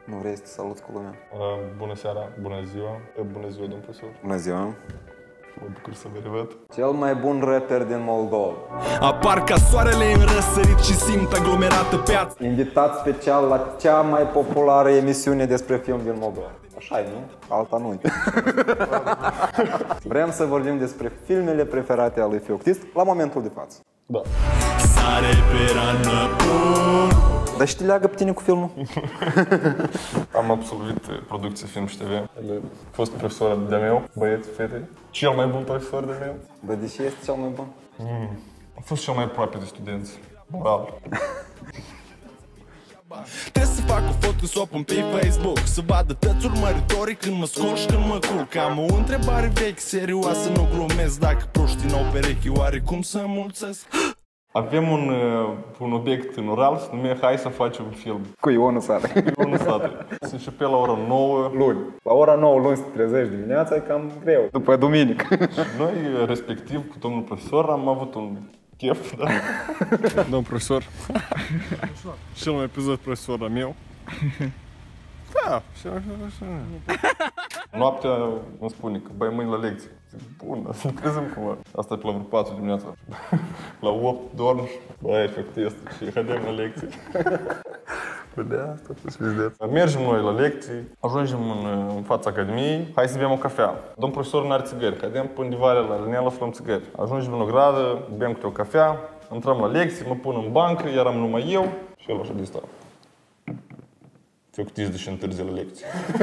Nu vrei să te saluți cu lumea? Bună seara, bună ziua, domn profesor. Bună ziua. Mă bucur să vă revăd. Cel mai bun rapper din Moldova. Apar ca soarele în răsărit și simt aglomerată piața. Invitat special la cea mai populară emisiune despre film din Moldova. Așa e, nu? Alta nu. Vrem să vorbim despre filmele preferate ale lui Feoctist la momentul de față. Da. Sare pe rană bun. Dar și te leagă pe tine cu filmul? Am absolvit producție film și TV. El a fost profesor de-a meu, băieți, fete. Cel mai bun profesor de-a meu. Dar de ce este cel mai bun? A fost cel mai aproape de studenți. Moral. Trebuie să fac o foto, să o pun pe Facebook, să vadă toți urmăritorii când mă scol și când mă culc. Am o întrebare veche, serioasă, nu glumesc. Dacă proștii n-au perechi, oare cum să mulțesc? Avem un obiect în oral, se numește hai să facem un film. Cu Ionul Sate. Ionul Sate. Se începe la ora 9. Luni. La ora 9 luni să te trezești dimineața e cam greu. După duminică. Și noi, respectiv, cu domnul profesor, am avut un chef, da? Domn profesor. Cel mai pizat profesor al meu. Da, cel mai pizat. Noaptea îmi spune că băi mâine la lecție. Zic, bun, să ne trezim cumva. Asta e pe la vreo 4 dimineața. La 8 dorm și băi, efectiv, și haidem la lecții. Vedea asta, să vedeți. Mergem noi la lecții, ajungem în fața academiei, hai să bem o cafea. Domn profesor n-are țigări, haidem pe undeva la Iranian să luăm țigări. Ajungem în o gradă, bem câte o cafea, intrăm la lecții, mă pun în bancă, eram numai eu și el așa de stau. Feoctist, deși întârzie la lecții.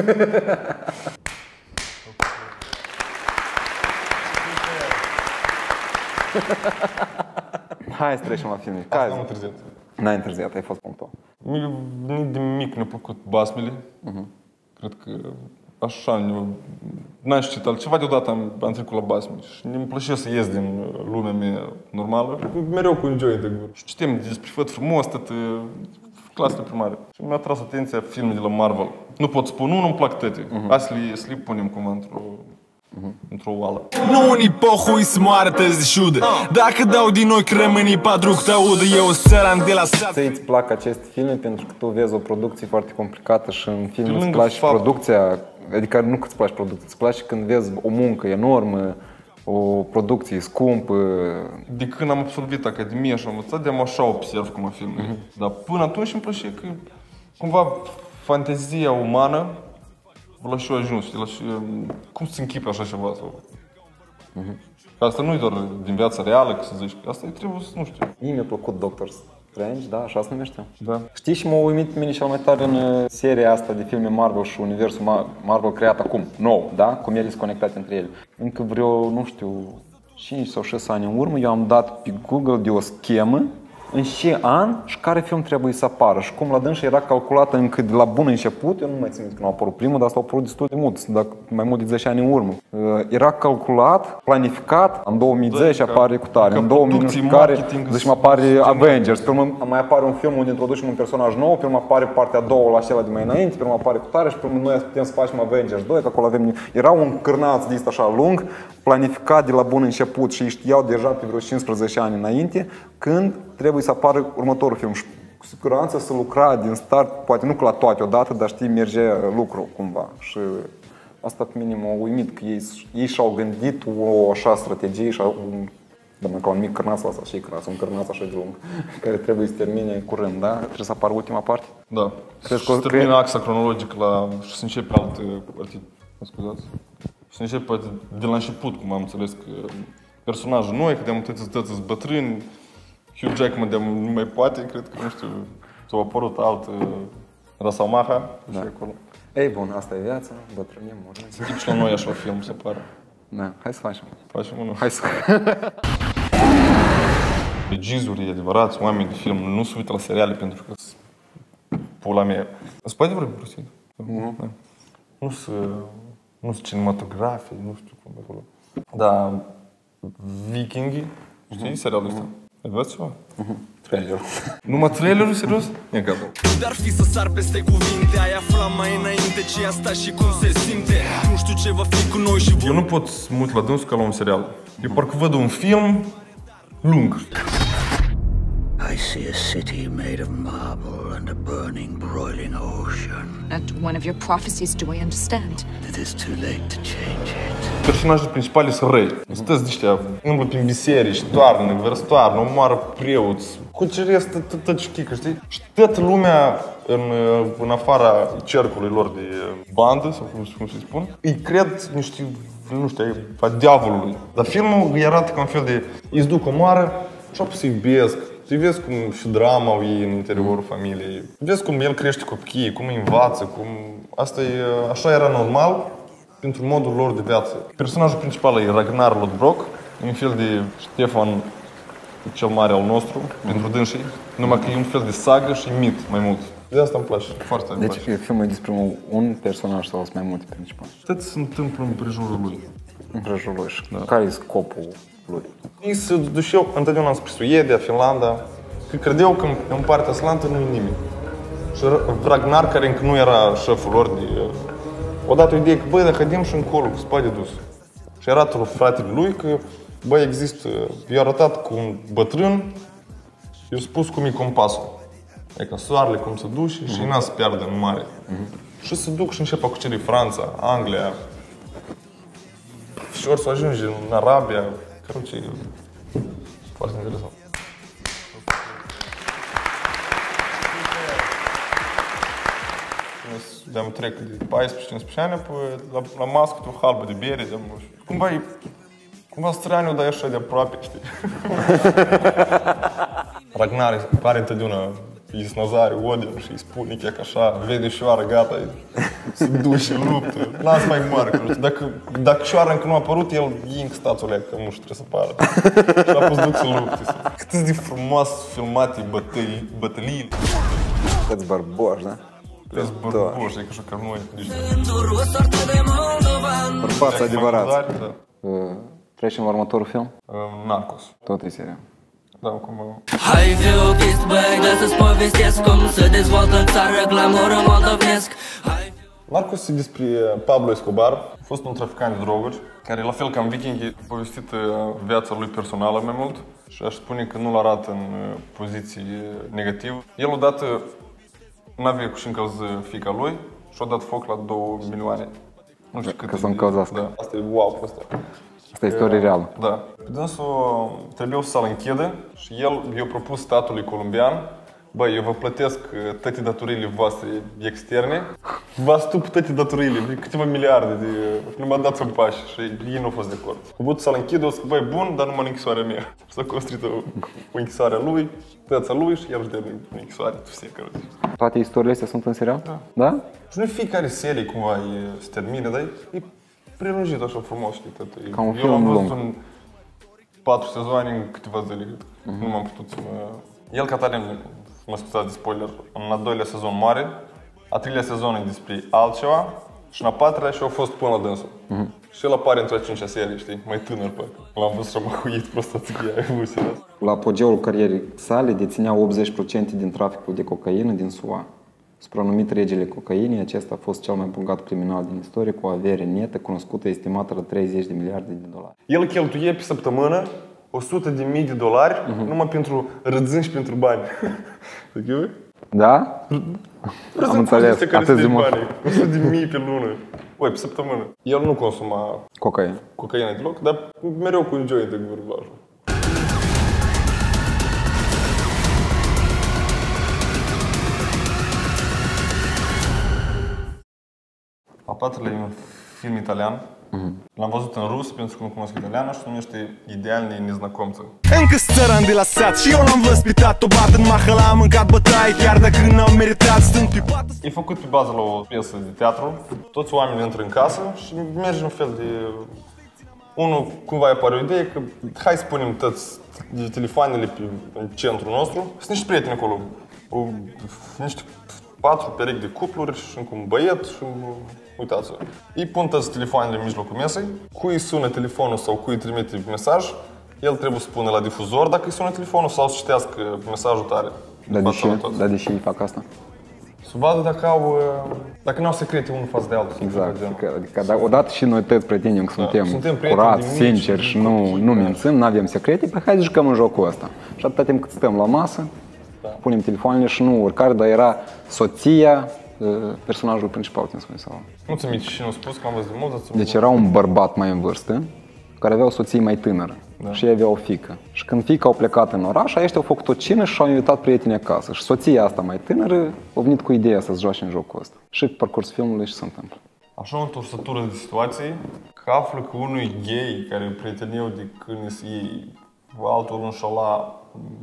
Hai să trecem la filme. Asta am întârziat. N-ai întârziat, ai fost punctual. Mie de mic mi-a plăcut basmele. Cred că așa, n-am știut altceva, deodată am trecut la basme și mi-mi plăcea să ies din lumea mea normală. Mereu cu un joint de gură. Și citim despre făt frumos, tot clasele primare. Și mi-a atras atenția filme de la Marvel. Nu pot spune, nu-mi plac toate. Asta să le punem cumva într-o oală. Nu unii pohui să moară tăzi de șudă. Dacă dau din ochi rămâni padruc te audă. Eu săran de la sat. Ți-ți plac aceste filme pentru că tu vezi o producție foarte complicată și în film îți lângă place faptul- producția. Adică nu că îți place producția, îți place când vezi o muncă enormă, o producție scumpă. De când am absolvit academia și am învățat, de-am așa observ cum filmele. Dar până atunci îmi plăcea că cumva fantezia umană la și-o ajuns, cum să închipe așa ceva sau... Asta nu e doar din viața reală, că să zici, asta e trebuie să, nu știu. Mie mi-a plăcut Doctor Strange, da, așa se numește. Da. Știi și m-a uimit pe mine cel mai tare în seria asta de filme Marvel și universul Marvel creat acum, nou, da? Cum ele sunt conectate între ele. Încă vreo, nu știu, 5 sau 6 ani în urmă, eu am dat pe Google de o schemă în ce an și care film trebuie să apară și cum la dânsă era calculată încă de la bun început, eu nu mai țin minte când a apărut primul, dar asta a apărut destul de mult, dacă mai mult de 10 ani în urmă. Era calculat, planificat, în 2010 apare cu tare, în 2000 care, deci mă apare Avengers, pe urmă mai apare un film unde introducem un personaj nou, pe urmă apare partea a doua la acela de mai înainte, pe urmă apare cu tare și pe urmă noi putem să facem Avengers 2, că acolo avem... Era un cârnaț de așa lung, planificat de la bun început și știau deja pe vreo 15 ani înainte când trebuie să apară următorul film. Și cu siguranță să lucra din start, poate nu la toate odată, dar știi, merge lucru cumva. Și asta pe mine m-a uimit, că ei și-au gândit o așa strategie și ca un mic cârnaț ăsta, și cras, un cârnaț așa de lung, care trebuie să termine curând, da? Trebuie să apară ultima parte. Da. Și se termină axa cronologică și se începe alte scuzați. Și se începe de la început, cum am înțeles, că personajul noi, că de-am tăți bătrâni, Hugh Jackman de nu mai poate, cred că, nu știu, s-a apărut alt Rasamaha și acolo. Ei, bun, asta e viața, bătrânim, murim. Suntem și la noi așa film, se pare. Da, hai să facem. Facem unul. Hai să... Regizorii adevărați, oameni de film, nu se uită la seriale pentru că pula mea. Îți poate vorbi puțin? Nu sunt cinematografii, nu știu cum acolo. Dar Vikingii, știi serialul ăsta? Ai văzut ceva? Trailer. Numai trailerul, serios? E gata. Dar fi să sar peste cuvinte. Ai aflat mai înainte ce asta și cum se simte. Nu știu ce va fi cu noi și Eu nu pot să mă uit la dânsul ca la un serial. Eu parcă văd un film lung. I see a city made of marble and a burning, broiling ocean. Not one of your prophecies, do I understand? It is too late to change it. Personajele principale sunt răi. Sunt ăștia, umblă prin biserici, toarnă, vărstoarnă, omoară preoți, cuceresc tot ștică, știi? Și toată lumea în afara cercului lor de bandă, sau cum se spun, îi cred niște, nu știu, a diavolului. Dar filmul îi arată ca un fel de, îi duc omoară și apoi se iubesc. Tu vezi cum și drama au ei în interiorul familiei. Vezi cum el crește copiii, cum îi învață, cum... Asta e, așa era normal pentru modul lor de viață. Personajul principal e Ragnar Lothbrok, un fel de Ștefan cel mare al nostru, pentru dânsii, numai că e un fel de sagă și mit mai mult. De asta îmi place foarte mult. Deci filmul e despre un personaj sau sunt mai multe principal? Tot se întâmplă în prejurul lui. În prejurul lui. Da. Care e scopul lui? Ei se duceau întotdeauna spre Suedia, Finlanda, că credeau că în partea slantă nu e nimic. Și Ragnar, care încă nu era șeful lor, odată o idee că, băi, dacă vedem și încolo, cu spate dus. Și arată lui fratele lui că, băi, există, i-a arătat cu un bătrân, i-a spus cum e compasul. Adică soarele, cum se duce și n-a să piardă în mare. Și se duc și începe a cuceri Franța, Anglia. Și ori să ajunge în Arabia. Короче, foarte interesant. De-am trec de 14-15 ani, la mască cu o halbă de bere, cumva straniu, dar e așa de aproape, știi? Ragnar pare întotdeauna îi snăzare Odin și îi spune că așa, vede șoară, gata, se duce, luptă, las mai mare. Dacă șoară încă nu a apărut, el e încă statul ăla, că nu știu, trebuie să pară. Și a pus duc să lupte. Cât de frumos filmate bătăliile. Câți bărboși, da? Câți bărboși, adică așa ca noi. Bărbați adevărați. Da. Trecem la următorul film? Narcos. Tot e serial. Da, acum... Hai Feoctist, băi, să-ți povestesc cum se dezvoltă în țară glamură moldovnesc. Narcos e despre Pablo Escobar, a fost un traficant de droguri, care, la fel ca în Viking, a povestit viața lui personală mai mult și aș spune că nu-l arată în poziții negative. El odată n-avea cu și încălzi fiica lui și a dat foc la 2 milioane. Nu știu cât. Ca să încălzească. Da, asta e wow, asta. Asta e istorie reală. Da. Dânsul trebuia să-l închidă și el i-a propus statului colombian: băi, eu vă plătesc toate datoriile voastre externe, vă astup toate datoriile, câteva miliarde de... nu m-a dat în pași și ei nu au fost de acord. A putut să-l închidă, o să băi, bun, dar numai în închisoarea mea. S-a construit o închisoare a lui, tăța lui și el își dă în închisoare, fiecare. Toate istoriile astea sunt în serial? Da. Da? Și nu fiecare serie cumva se termine, dar e prelungit așa frumos, știi, tot. Ca un eu film am văzut lung. în 4 sezoane în câteva zile. Nu m-am putut să mă... El, ca tare, mă scuzați de spoiler, în al 2-lea sezon mare, a 3-lea sezon e despre altceva și în a 4-lea și a fost până la dânsul. Și el apare într-a 5-a serie, știi, mai tânăr, păi. L-am văzut și am ahuit prostațică, ai avut serios. La apogeul carierei sale deținea 80% din traficul de cocaină din SUA. Supranumit regele cocainei, acesta a fost cel mai bogat criminal din istorie, cu o avere netă cunoscută estimată la 30 de miliarde de dolari. El cheltuie pe săptămână $100.000 numai pentru răzâni și pentru bani. Ok? Da? Am înțeles, atât de mult. 100.000 pe lună. Oi, pe săptămână. El nu consuma cocaină deloc, dar mereu cu un joint de gură. Al 4-lea e un film italian. L-am văzut în rus pentru că nu cunosc italiană și se numește Idealni neznacomță. Încă țăran de la sat și eu l-am văspitat. O bat în mahăla, am mâncat bătaie, chiar dacă n-am meritat. Stând pe pată. E făcut pe bază la o piesă de teatru. Toți oamenii intră în casă și merge un fel de... Unul cumva apare o idee că hai să punem toți telefoanele în centrul nostru. Sunt niște prieteni acolo. Niște 4 perechi de cupluri și încă un băiet și uitați-vă. Îi pun toți telefoanele în mijlocul mesei, cui sună telefonul sau cui trimite mesaj, el trebuie să pună la difuzor dacă îi sună telefonul sau să citească mesajul tare. Dar de ce îi fac asta? Să vadă dacă nu au secrete unul față de altul. Exact. Adică odată și noi toți pretindem că suntem curați, sinceri și nu mințim, nu avem secrete, păi hai să jucăm în jocul ăsta. Și atâta timp cât stăm la masă, punem telefoanele și nu oricare, dar era soția personajul principal, cum spune sau. Nu ți-mi și nu spus că am văzut de mult, Deci era un bărbat mai în vârstă care avea o soție mai tânără și ei avea o fiică. Și când fiica au plecat în oraș, aceștia au făcut o cină și au invitat prietenii acasă. Și soția asta mai tânără a venit cu ideea să-ți joace în jocul ăsta. Și pe parcursul filmului și se întâmplă. Așa o întorsătură de situații, că află că unul e gay, care e prieteneu de când ei, altul înșala.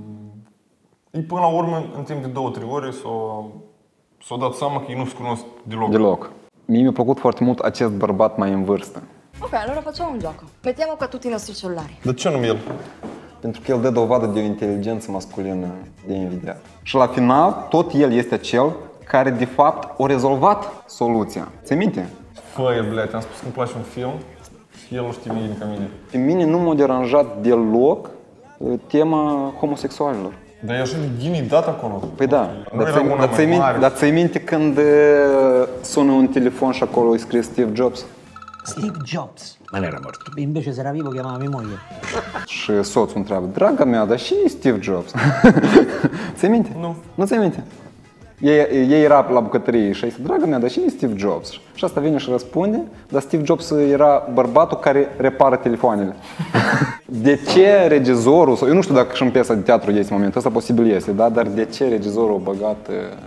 Până la urmă, în timp de 2-3 ore, s-au dat seama că ei nu se cunosc deloc. Mie mi-a plăcut foarte mult acest bărbat mai în vârstă. Ok, allora facciamo un gioco. Mettiamo qua tutti i nostri cellulari. De ce nu el? Pentru că el dă dovadă de o inteligență masculină de invidiat. Și la final, tot el este cel care de fapt a rezolvat soluția. Ți-ai minte? Făie, blea, am spus că îmi place un film și el nu știe nimic ca mine. Pe mine nu m-a deranjat deloc tema homosexualilor. Dar e așa de ghinii dat acolo. Păi da, dar ți-ai minte când sună un telefon și acolo e scris Steve Jobs? Steve Jobs. Ma non era morto. Invece se era vivo chiamava mia moglie. Și soțul întreabă, draga mea, dar și Steve Jobs? Ți-ai minte? Nu. Nu ți-ai minte? Ei era la bucătărie și a zis, draga mea, dar și Steve Jobs? Și asta vine și răspunde, dar Steve Jobs era bărbatul care repară telefoanele. De ce regizorul, sau eu nu știu dacă și în piesa de teatru este momentul ăsta, posibil este, da? Dar de ce regizorul a băgat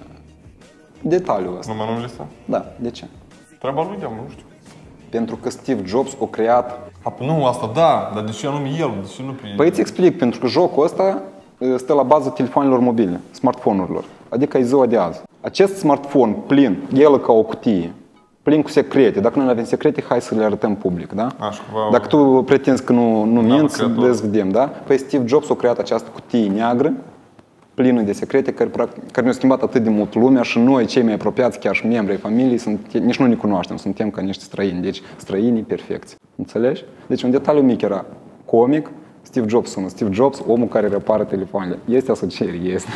detaliul ăsta? Numai numele ăsta? Da, de ce? Treaba lui, nu știu. Pentru că Steve Jobs a creat... Nu, asta da, dar de ce anume el? De ce nu pe... Păi îți explic, pentru că jocul ăsta stă la bază telefonelor mobile, smartphone-urilor. Adică e ziua de azi. Acest smartphone plin, el ca o cutie, plin cu secrete. Dacă noi avem secrete, hai să le arătăm public, da? Dacă tu pretinzi că nu minți, vedem, da? Păi Steve Jobs a creat această cutie neagră, plină de secrete, care ne-au schimbat atât de mult lumea și noi, cei mai apropiați, chiar și membrii familiei, nici nu ne cunoaștem, suntem ca niște străini, deci străinii perfecți. Înțelegi? Deci un detaliu mic era comic, Steve Jobs sună. Steve Jobs, omul care repară telefoanele. Este asocieri, este.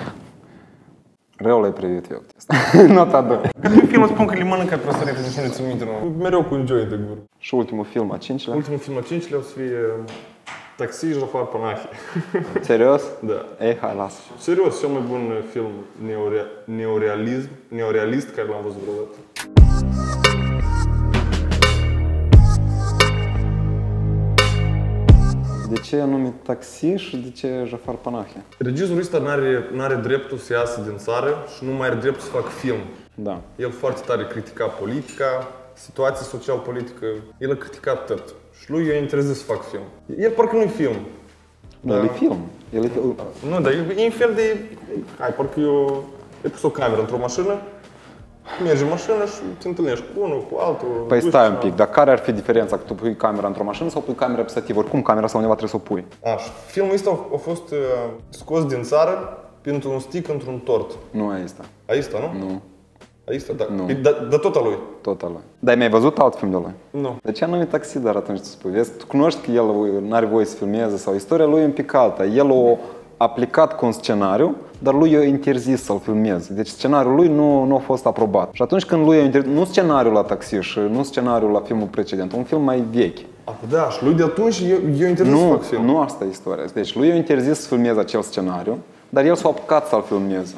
Rău l-ai privit, Feoctist. Nota 2. În filmul spun că le mănâncă prosărite, deci nu ți minte, nu. Mereu cu enjoy de gură. Și ultimul film, a 5-lea? Ultimul film, a 5-lea o să fie Taxi Jafar Panahi. Serios? Da. Ei, hai, lasă. Serios, cel mai bun film neorealist care l-am văzut vreodată. De ce e numit Taxi și de ce Jafar Panahi? Regizorul ăsta n-are dreptul să iasă din țară și nu mai are dreptul să facă film. Da. El foarte tare critica politica, situația social-politică. El a criticat tot. Și lui i-a interzis să facă film. El parcă nu-i film. Da, el e film. Nu, dar e un fel de... Hai, parcă eu... E pus o cameră într-o mașină, mergi în mașină și te întâlnești cu unul, cu altul. Păi stai un pic, dar care ar fi diferența? Că tu pui camera într-o mașină sau pui camera pe stativ? Oricum camera sau undeva trebuie să o pui. Așa. Filmul ăsta a fost scos din țară pentru un stick într-un tort. Nu aici. Aici, nu? Nu. Aici, da. Nu. Dar tot al lui. Tot al lui. Dar ai mai văzut alt film de lui? Nu. De ce a numit Taxi, dar atunci tu spui? Vezi, tu cunoști că el nu are voie să filmeze sau istoria lui e un pic alta. El a aplicat cu un scenariu, dar lui i-a interzis să-l filmeze. Deci scenariul lui nu a fost aprobat. Și atunci când lui i-a interzis, nu scenariul la Taxi și nu scenariul la filmul precedent, un film mai vechi. Da, și lui de atunci i-a interzis să facă film. Nu asta e istoria. Deci lui i-a interzis să filmeze acel scenariu, dar el s-a apucat să-l filmeze.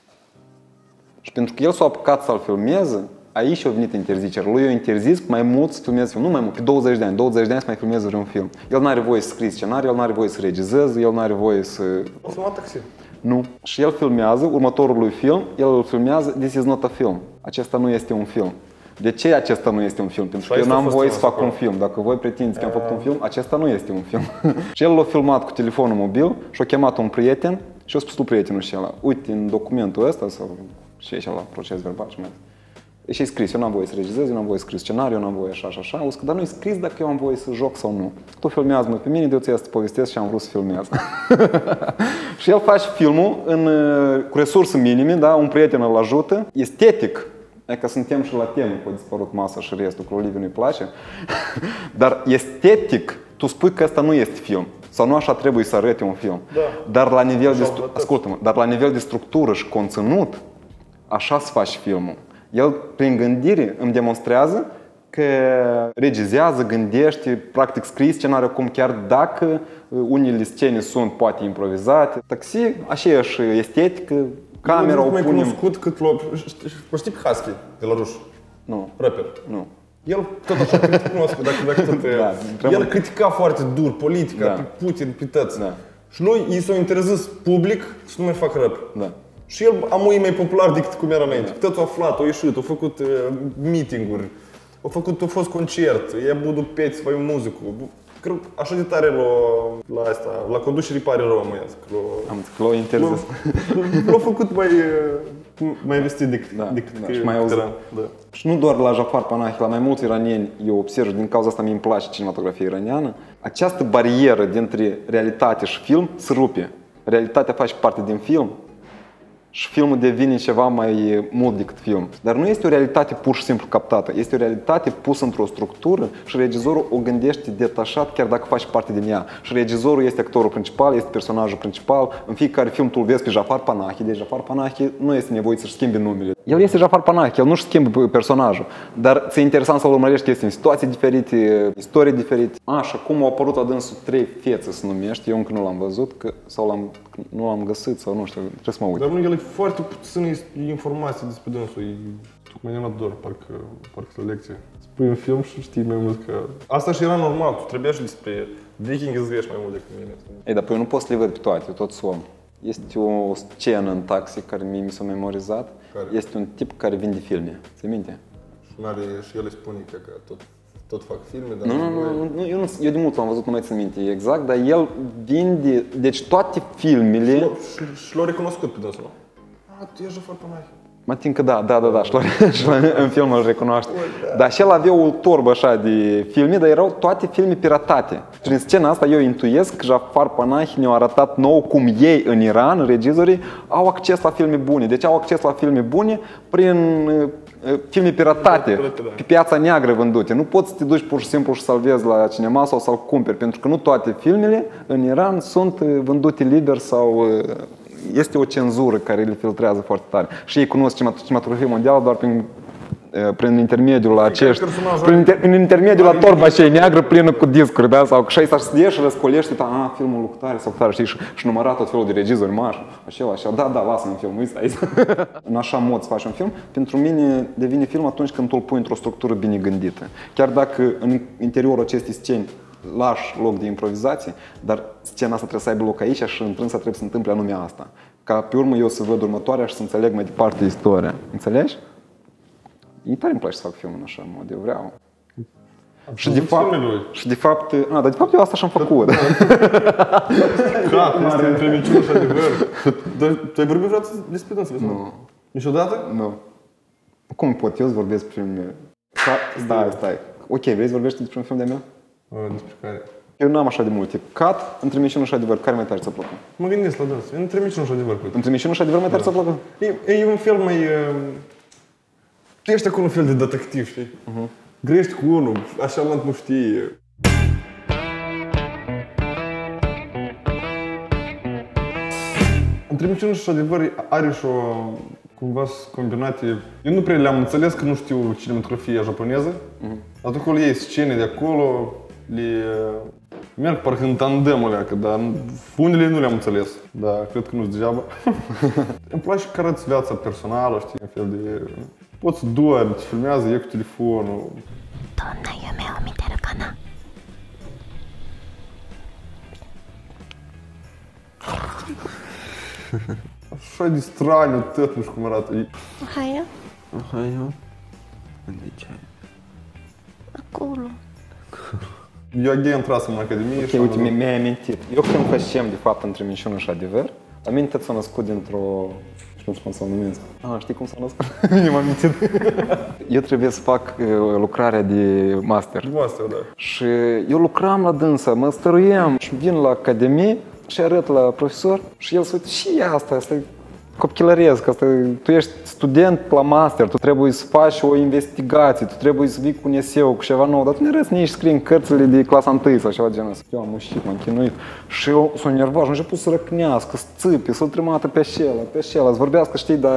Și pentru că el s-a apucat să-l filmeze, aici a venit interzicerea. Lui i-a interzis mai mult să filmeze film. Nu mai mult, pe 20 de ani. 20 de ani să mai filmeze vreun film. El nu are voie să scrie scenariu, el nu are voie să regizeze, el nu are voie să... O filmat Taxi. Nu. Și el filmează, următorul lui film, el îl filmează, this is not a film. Acesta nu este un film. De ce acesta nu este un film? Pentru că eu n-am voie să fac un film. Dacă voi pretindeți că am făcut un film, acesta nu este un film. Și el l-a filmat cu telefonul mobil și a chemat un prieten și a spus lui prietenul și ăla, uite, în documentul ăsta sau și aici la proces verbal și mai și e scris, eu n-am voie să regizez, eu n-am voie să scris scenariu, eu n-am voie așa și așa. O zic, dar nu-i scris dacă eu am voie să joc sau nu. Tu filmează-mă pe mine, de eu ți-ai să te povestesc și am vrut să filmez. Și el face filmul cu resurse minime, da? Un prieten îl ajută, estetic. E că suntem și la temă, că a dispărut masa și restul, că Oliviu nu-i place. Dar estetic, tu spui că ăsta nu este film. Sau nu așa trebuie să arate un film. Da. Dar la nivel de ascultă-mă, dar la nivel de structură și conținut, așa să faci filmul. El, prin gândire, îmi demonstrează că regizează, gândește, practic scrie scenariul cum chiar dacă unele scene sunt poate improvizate. Taxi, aceeași estetică, camera o punem... mai cunoscut cât știi pe Husky de la ruși? Nu. Rapper. Nu. El tot așa cunoscut, dacă tot... El critica foarte dur politica, pe Putin, pe tăți. Și lui i s-a interesat public să nu mai fac rap. Și el a mai popular decât cum era înainte. Tăți a aflat, a ieșit, a făcut meeting-uri, a fost concert, i-a băut peți, să facă muzică. Cred așa de tare la conducerii pare rău, mă iasă. Am zis că l-a interesat. L-a făcut mai vestit decât și mai auzit. Și nu doar la Jafar Panahi, la mai mulți iranieni eu observ, din cauza asta mie îmi place cinematografia iraniană, această barieră dintre realitate și film se rupe. Realitatea face parte din film și filmul devine ceva mai mult decât film. Dar nu este o realitate pur și simplu captată, este o realitate pusă într-o structură și regizorul o gândește detașat chiar dacă face parte din ea. Și regizorul este actorul principal, este personajul principal. În fiecare film tu îl vezi pe Jafar Panahi, deci Jafar Panahi nu este nevoit să-și schimbe numele. El este Jafar Panahi, el nu-și schimbă personajul. Dar ți-e interesant să-l urmărești că este în situații diferite, istorii diferite. Și acum au apărut adânsul 3 fețe se numește, eu încă nu l-am văzut, sau nu l-am găsit sau nu știu, trebuie să mă uit. Dar nu, el e foarte puțină informații despre dânsul, tocmai ne doar, parcă la lecție. Spui un film și știi mai mult că... Asta și era normal, tu trebuia și despre Viking să vezi mai mult decât mine. Ei, dar eu nu pot să le văd pe toate, eu tot som. Este o scenă în Taxi care mi s-a memorizat. Care? Este un tip care vinde filme, ți minte? Și el îi spune că tot fac filme, dar... Nu, eu de mult l-am văzut, nu mai țin minte exact, dar el vinde, deci toate filmele... Și l-a recunoscut pe dânsul, nu? Tu ești Jafar Panahi. Mă tin că da, și în film îl recunoaște. Dar și el avea o torbă așa de filme, dar erau toate filme piratate. Și în scena asta eu intuiesc că Jafar Panahi ne-a arătat nou cum ei în Iran, regizorii, au acces la filme bune. Deci au acces la filme bune prin filme piratate, pe piața neagră vândute. Nu poți să te duci pur și simplu și să-l vezi la cinema sau să-l cumperi, pentru că nu toate filmele în Iran sunt vândute liber sau... Este o cenzură care le filtrează foarte tare. Și ei cunosc cinematografia mondială doar prin intermediul acești, prin intermediul la torba aceea neagră plină cu discuri, da? Sau că și să studiezi și răscolești, filmul lui tare sau tare, știi, și număra tot felul de regizori mari, așa, da, lasă-mi film, uiți aici. În așa mod să faci un film, pentru mine devine film atunci când tu îl pui într-o structură bine gândită. Chiar dacă în interiorul acestei sceni lași loc de improvizație, dar scena asta trebuie să aibă loc aici și întrânsa trebuie să se întâmple anume asta. Ca pe urmă eu să văd următoarea și să înțeleg mai departe istoria. Înțelegi? E tare îmi place să fac film în așa mod, eu vreau. Și de fapt, eu asta și-am făcut. Cap, este între minciună și adevăr. Tu ai vorbit vreodată despre dânsul? Nu. Niciodată? Nu. Cum pot eu să vorbesc prin... Stai. Ok, vrei să vorbești despre un film de-a meu? Despre care? Eu nu am așa de multe. Cat, între minciună și adevăr, care mai tare ți-a plăcut? Mă gândesc la dâns. Între minciună și adevăr. Între minciună și adevăr mai tare ți-a plăcut? E un fel mai... Tu ești acolo un fel de detectiv, știi? Grești cu unul, așa nu știi. Între minciună și adevăr are și o... cumva combinate. Eu nu prea le-am înțeles că nu știu cinematografia japoneză. Dar acolo ei scene de acolo, merg parcă în tandem alea, dar unele nu le-am înțeles. Dar cred că nu-s degeaba. Îmi place că arăți viața personală, știi, un fel de... Poți să doar, te filmează, e cu telefonul. Doamna, eu mi-au amintire cana. Așa de straniu, tot nu știu cum arată. Ohio? Unde e? Acolo. Eu agent intrasem în academie și... Ok, uite, mi-ai amintit. Eu când facem, de fapt, între minciună și adevăr, la mine tot s-a născut dintr-o... Nu știu cum să o numesc. Știi cum s-a născut? Nu m-am amintit. Eu trebuie să fac lucrarea de master. Da. Și eu lucram la dânsa, mă stăruiam și vin la academie și arăt la profesor și el se uite, și asta e copilăresc, tu ești student la master, tu trebuie să faci o investigație, tu trebuie să vii cu un eseu, cu ceva nou, dar tu ne arăți nici scrii în cărțile de clasa 1 sau ceva de genul ăsta. Eu am mușit, m-am chinuit și eu s-o nervat și a început să răcnească, să țipe, să-l trimată pe așela, să vorbească, știi, dar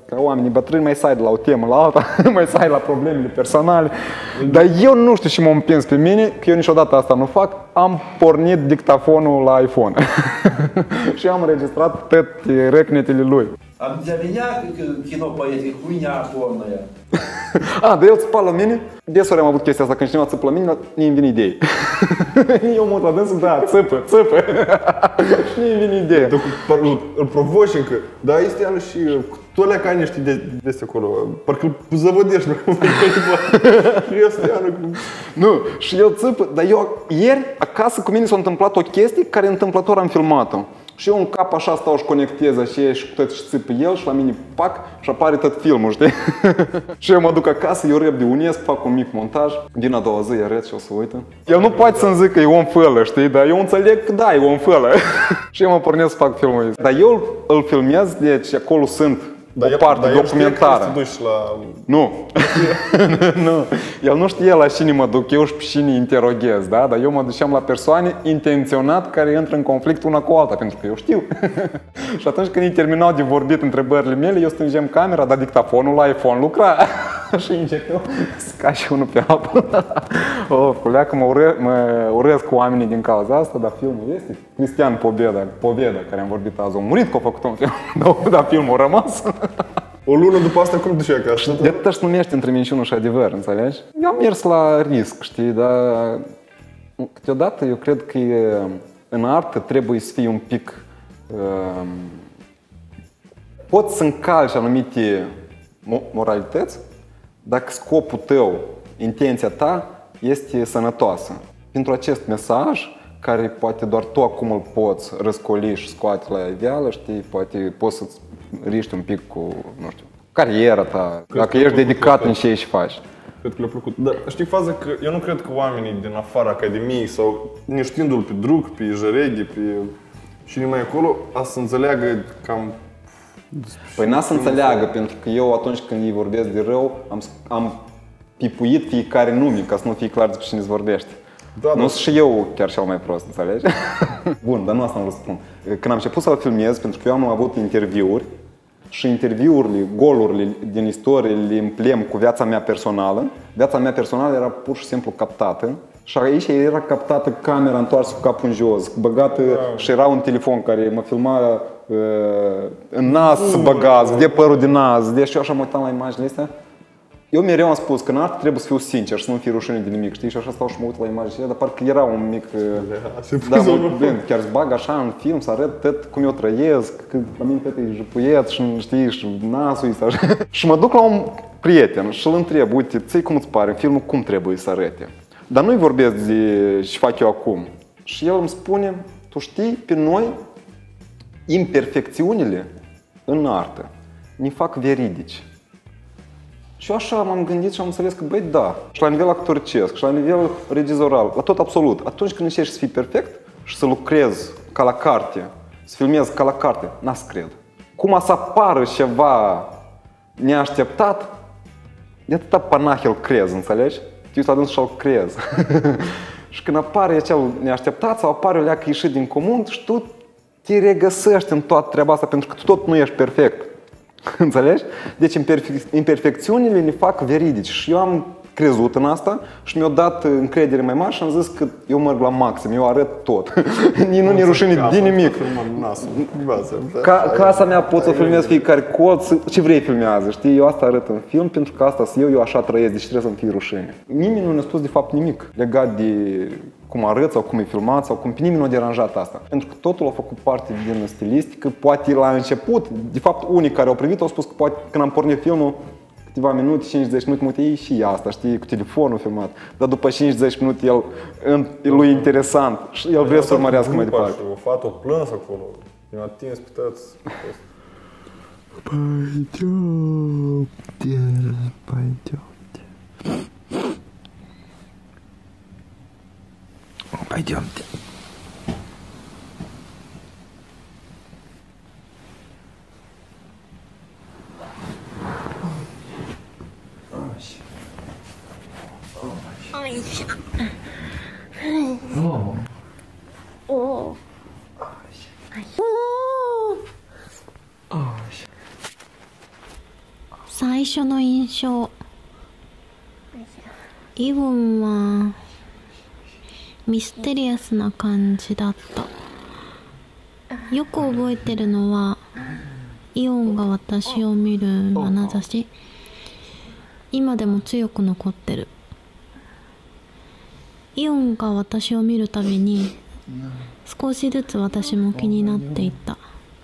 Ca oamenii bătrâni mai sai de la o temă la alta, mai sai la problemele personale. Dar eu nu știu ce m-a împins pe mine, că eu niciodată asta nu fac, am pornit dictafonul la iPhone. Și am înregistrat toate recnetele lui. А для меня кино поэзии хуйня полная. Dar el țăpa la mine, desori am avut chestia asta, când cineva țăpă la mine, nu-mi vine idei. Eu mă uit la dânsul, da, țăpă. Și nu-mi vine idei. Îl provoci încă, dar este iară și tu alea ca niște de acolo, parcă îl zăvădești. Și este iară. Nu, și el țăpă, dar eu ieri acasă cu mine s-a întâmplat o chestie care întâmplător am filmat-o. Și eu în cap așa stau și conectez așa și tot și țipă el și la mine pac și apare tot filmul, știi? Și eu mă duc acasă, eu rep de unesc, fac un mic montaj. Din a doua zi arăt și o să uită. El nu poate să-mi zic că e om fălă, știi? Dar eu înțeleg că da, e om fălă. Și eu mă pornesc să fac filmul ăsta. Dar eu îl filmez, deci acolo sunt o parte documentară. Nu. Nu. El nu știe la cine mă duc eu și pe cine interoghez, da? Dar eu mă duceam la persoane intenționat care intră în conflict una cu alta, pentru că eu știu. Și atunci când ei terminau de vorbit întrebările mele, eu stângem camera, dar dictafonul la iPhone lucra. Și începeau să cași unul pe altul. Culeacă, mă urăsc cu oamenii din cauza asta, dar filmul este Cristian Poveda, care am vorbit azi, a murit că a făcut un film, dar filmul a rămas. O lună după asta cum duci acasă? De atât își numește între minciună și adevăr, înțelegi? Eu am mers la risc, știi, dar câteodată eu cred că în artă trebuie să fii un pic... poți să încalci anumite moralități dacă scopul tău, intenția ta este sănătoasă. Pentru acest mesaj, care poate doar tu acum îl poți răscoli și scoate la iveală, știi, poate poți să-ți riști un pic cu, nu știu, cariera ta, dacă ești dedicat în ce faci. Cred că le-a plăcut. Dar știi faza că eu nu cred că oamenii din afara academiei sau neștiindu-l pe Drug, pe Jăreghe, pe cine mai acolo, a să înțeleagă cam... Păi n-a să înțeleagă, pentru că eu atunci când îi vorbesc de rău, am pipuit fiecare nume, ca să nu fie clar despre cine îți vorbește. Da, nu sunt și eu chiar cel mai prost, înțelegi? Bun, dar nu asta am vrut să spun. Când am început să-l filmez, pentru că eu am avut interviuri și interviurile, golurile din istorie le împlem cu viața mea personală. Viața mea personală era pur și simplu captată. Și aici era captată camera întoarsă cu capul în jos, băgată și era un telefon care mă filma în nas, băgați, de părul din nas. Deci eu așa mă uitam la imaginile astea. Eu mereu am spus că în artă trebuie să fiu sincer, să nu fie rușine de nimic, știi? Și așa stau și mă uit la imaginile, dar parcă era un mic... Da, chiar îți bag așa în film, să arăt tot cum eu trăiesc, că la mine tot e jăpuiet și, știi, și nasul ăsta, așa. Și mă duc la un prieten și îl întreb, uite, ție cum îți pare, în filmul cum trebuie să arate? Dar nu-i vorbesc de ce fac eu acum. Și el îmi spune, tu știi, pe noi, imperfecțiunile în artă ne fac veridici. Și eu așa m-am gândit și am înțeles că, băi, da, și la nivel actoricesc, și la nivel regizoral, la tot absolut. Atunci când încerci să fii perfect și să lucrezi ca la carte, să filmezi ca la carte, n-a să cred. Cum a să apară ceva neașteptat, de atâta Panahi îl crezi, înțelegi? Te uiți la dânsul și îl crezi. Și când apare acel neașteptat sau apare o leacă ieșit din comun și tu te regăsești în toată treaba asta pentru că tu tot nu ești perfect. Înțelegi? Deci imperfecțiunile ne fac veridici și eu am crezut în asta și mi-a dat încredere mai mare și am zis că eu merg la maxim, eu arăt tot. Nu ne rușine de nimic. Casa mea pot să filmez fiecare colț, ce vrei filmează, știi? Eu asta arăt în film pentru că asta sunt eu așa trăiesc, deci trebuie să-mi fie rușine. Nimeni nu ne-a spus de fapt nimic legat de cum arăt sau cum e filmat sau cum pe nimeni nu a deranjat asta. Pentru că totul a făcut parte din stilistică, poate la început, de fapt unii care au privit au spus că poate când am pornit filmul, câteva minute, 50 minute, mă uite, și asta, știi, cu telefonul filmat. Dar după 50 minute lui e interesant și el vrea să urmărească mai departe. O fată o plâns acolo, i-a atins pe toți. Пойдемте. 初の印象、イオンはミステリアスな感じだった。よく覚えてるのはイオンが私を見る眼差し、今でも強く残ってる。イオンが私を見るたびに少しずつ私も気になっていった。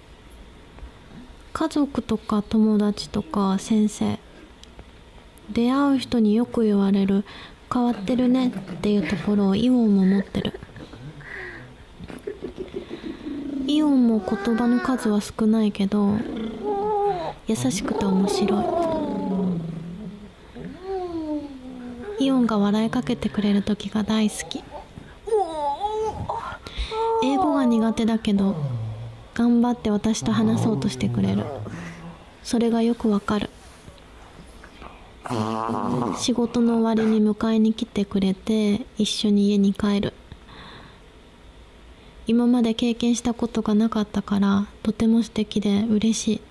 家族とか友達とか先生、出会う人によく言われる変わってるねっていうところをイオンも持ってる。イオンも言葉の数は少ないけど優しくて面白い。イオンが笑いかけてくれる時が大好き。英語が苦手だけど頑張って私と話そうとしてくれる。それがよくわかる。仕事の終わりに迎えに来てくれて一緒に家に帰る。今まで経験したことがなかったからとても素敵で嬉しい。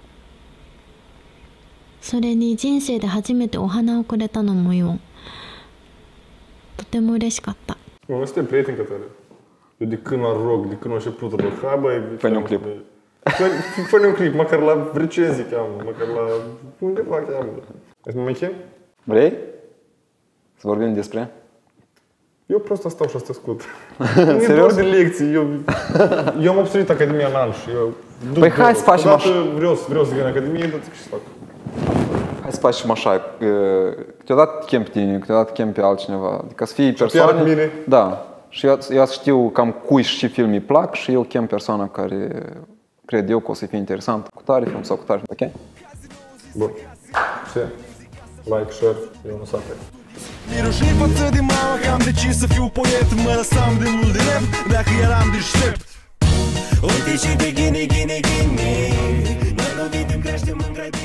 それに人生で初めてお花をくれたのもイオン。とても嬉しかった。 Suntem prieteni, Cătălin. Eu de când mă rog, de când a început să hai băi... Fă-ne un clip. Fă-ne un clip, măcar la recenzii cheamă, măcar la undeva cheamă. Ești mai chem? Vrei? Să vorbim despre? Eu prost stau și să te ascult. Serios? Nu de lecții, eu am absolvit Academia în an și eu... Păi hai să facem așa. Vreau să vin în Academie, dar ce să fac? Hai să facem așa, câteodată chem pe tine, câteodată chem pe altcineva, adică să fie persoane... mine. Da, și eu să știu cam cui și ce film îi plac și eu chem persoana care cred eu că o să fie interesant cu tare film sau cu tare film, ok? Bun. Ce? Like, share, eu nu sate. Miroșei față de mama că am decis să fiu poet. Mă lăsam de mult de rap dacă eram deștept. Uite și de ghine, ghine, ghine. Noi nu vedem, creștem în grădini.